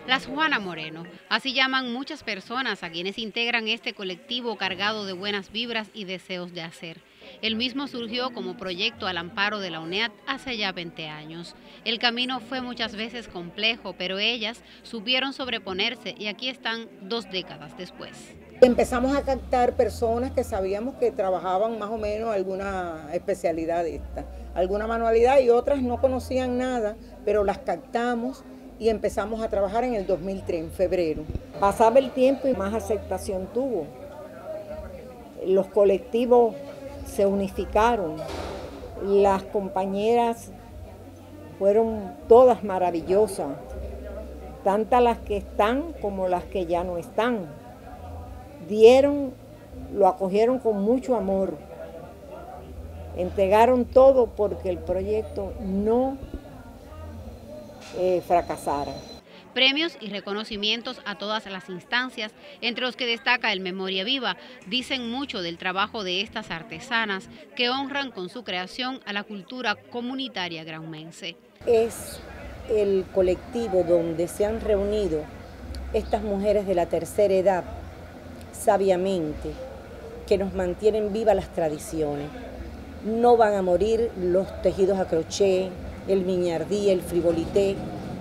Las Juana Moreno, así llaman muchas personas a quienes integran este colectivo cargado de buenas vibras y deseos de hacer. El mismo surgió como proyecto al amparo de la UNEAD hace ya 20 años. El camino fue muchas veces complejo, pero ellas supieron sobreponerse y aquí están 2 décadas después. Empezamos a captar personas que sabíamos que trabajaban más o menos alguna especialidad de esta, alguna manualidad, y otras no conocían nada, pero las captamos y empezamos a trabajar en el 2003, en febrero. Pasaba el tiempo y más aceptación tuvo. Los colectivos se unificaron, las compañeras fueron todas maravillosas, tantas las que están como las que ya no están. Lo acogieron con mucho amor, entregaron todo porque el proyecto no fracasara. Premios y reconocimientos a todas las instancias, entre los que destaca el Memoria Viva, dicen mucho del trabajo de estas artesanas que honran con su creación a la cultura comunitaria granmense. Es el colectivo donde se han reunido estas mujeres de la tercera edad, sabiamente, que nos mantienen vivas las tradiciones. No van a morir los tejidos a crochet, el miñardí, el frivolité.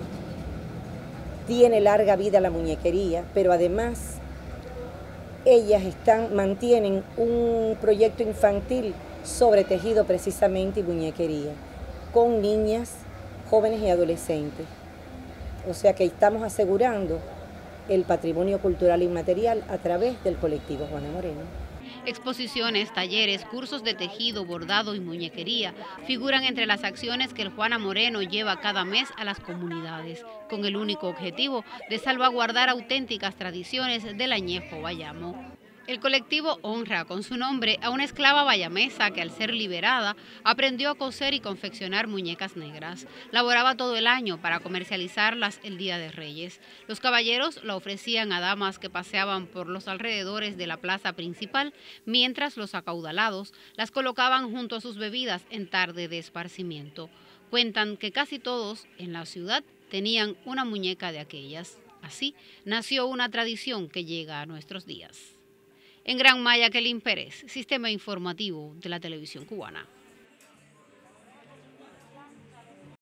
Tiene larga vida la muñequería, pero además ellas mantienen un proyecto infantil sobre tejido precisamente y muñequería, con niñas, jóvenes y adolescentes. O sea que estamos asegurando el patrimonio cultural inmaterial a través del colectivo Juana Moreno. Exposiciones, talleres, cursos de tejido, bordado y muñequería figuran entre las acciones que el Juana Moreno lleva cada mes a las comunidades, con el único objetivo de salvaguardar auténticas tradiciones del añejo bayamo. El colectivo honra con su nombre a una esclava bayamesa que al ser liberada aprendió a coser y confeccionar muñecas negras. Laboraba todo el año para comercializarlas el Día de Reyes. Los caballeros la ofrecían a damas que paseaban por los alrededores de la plaza principal, mientras los acaudalados las colocaban junto a sus bebidas en tarde de esparcimiento. Cuentan que casi todos en la ciudad tenían una muñeca de aquellas. Así nació una tradición que llega a nuestros días. En Gran Maya, Kelin Pérez, Sistema Informativo de la Televisión Cubana.